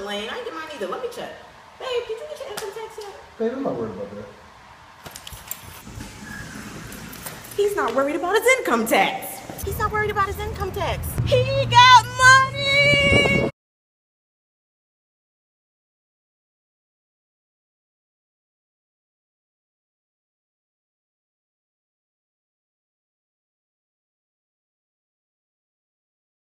lane. I ain't get mine either. Let me check. Babe, did you get your income tax yet? Babe, I'm not worried about that. He's not worried about his income tax. He's not worried about his income tax. He got money!